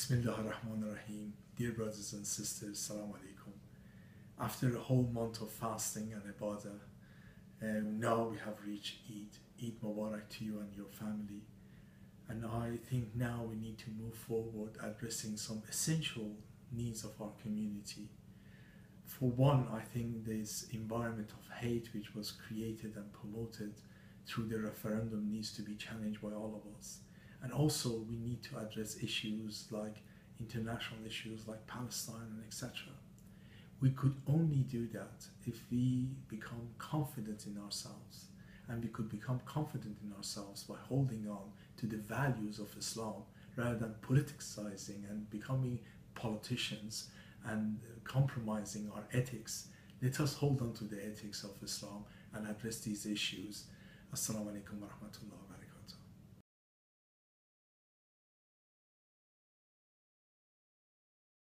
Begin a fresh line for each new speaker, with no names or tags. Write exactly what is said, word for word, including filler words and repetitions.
Bismillah ar-Rahman ar-Rahim. Dear brothers and sisters, Assalamu alaikum. After a whole month of fasting and ibadah, um, now we have reached Eid. Eid Mubarak to you and your family. And I think now we need to move forward addressing some essential needs of our community. For one, I think this environment of hate which was created and promoted through the referendum needs to be challenged by all of us. And also we need to address issues like international issues like Palestine and et cetera. We could only do that if we become confident in ourselves, and we could become confident in ourselves by holding on to the values of Islam rather than politicizing and becoming politicians and compromising our ethics. Let us hold on to the ethics of Islam and address these issues. Assalamu alaikum wa rahmatullahi wa barakatuh.